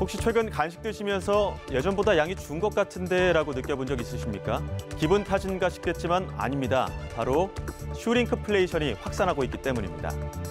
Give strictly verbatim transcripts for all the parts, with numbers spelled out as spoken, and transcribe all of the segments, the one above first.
혹시 최근 간식 드시면서 예전보다 양이 준 것 같은데 라고 느껴본 적 있으십니까? 기분 탓인가 싶겠지만 아닙니다. 바로 슈링크플레이션이 확산하고 있기 때문입니다.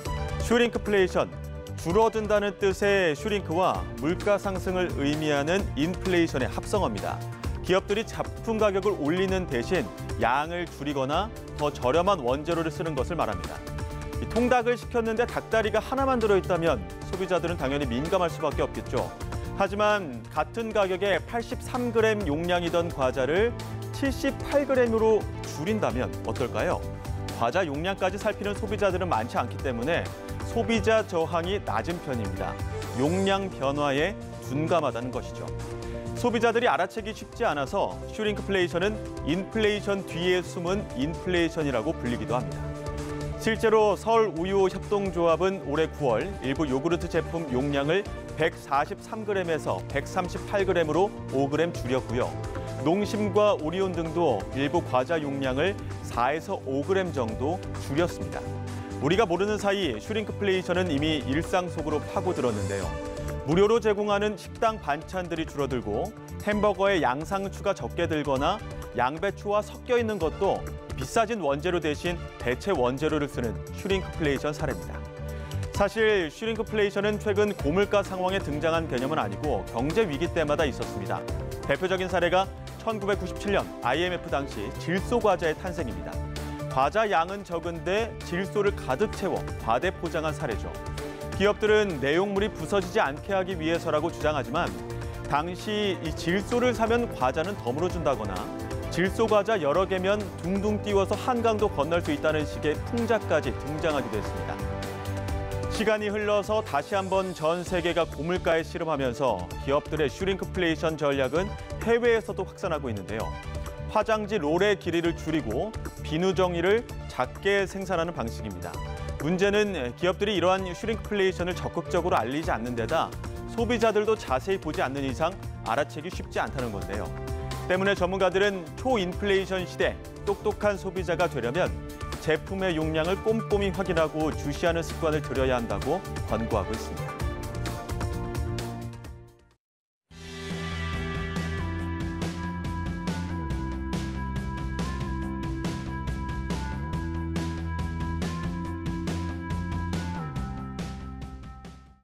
슈링크플레이션, 줄어든다는 뜻의 슈링크와 물가 상승을 의미하는 인플레이션의 합성어입니다. 기업들이 작품 가격을 올리는 대신 양을 줄이거나 더 저렴한 원재료를 쓰는 것을 말합니다. 통닭을 시켰는데 닭다리가 하나만 들어있다면 소비자들은 당연히 민감할 수밖에 없겠죠. 하지만 같은 가격에 팔십삼 그램 용량이던 과자를 칠십팔 그램으로 줄인다면 어떨까요? 과자 용량까지 살피는 소비자들은 많지 않기 때문에 소비자 저항이 낮은 편입니다. 용량 변화에 둔감하다는 것이죠. 소비자들이 알아채기 쉽지 않아서 슈링크플레이션은 인플레이션 뒤에 숨은 인플레이션이라고 불리기도 합니다. 실제로 서울우유협동조합은 올해 구월 일부 요구르트 제품 용량을 백사십삼 그램에서 백삼십팔 그램으로 오 그램 줄였고요. 농심과 오리온 등도 일부 과자 용량을 사에서 오 그램 정도 줄였습니다. 우리가 모르는 사이 슈링크플레이션은 이미 일상 속으로 파고들었는데요. 무료로 제공하는 식당 반찬들이 줄어들고 햄버거에 양상추가 적게 들거나 양배추와 섞여 있는 것도 비싸진 원재료 대신 대체 원재료를 쓰는 슈링크플레이션 사례입니다. 사실 슈링크플레이션은 최근 고물가 상황에 등장한 개념은 아니고 경제 위기 때마다 있었습니다. 대표적인 사례가 천구백구십칠 년 아이엠에프 당시 질소 과자의 탄생입니다. 과자 양은 적은데 질소를 가득 채워 과대 포장한 사례죠. 기업들은 내용물이 부서지지 않게 하기 위해서라고 주장하지만 당시 이 질소를 사면 과자는 더 물어준다거나 질소 과자 여러 개면 둥둥 띄워서 한강도 건널 수 있다는 식의 풍자까지 등장하기도 했습니다. 시간이 흘러서 다시 한번 전 세계가 고물가에 씨름하면서 기업들의 슈링크플레이션 전략은 해외에서도 확산하고 있는데요. 화장지 롤의 길이를 줄이고 비누정리를 작게 생산하는 방식입니다. 문제는 기업들이 이러한 슈링크플레이션을 적극적으로 알리지 않는 데다 소비자들도 자세히 보지 않는 이상 알아채기 쉽지 않다는 건데요. 때문에 전문가들은 초인플레이션 시대 똑똑한 소비자가 되려면 제품의 용량을 꼼꼼히 확인하고 주시하는 습관을 들여야 한다고 권고하고 있습니다.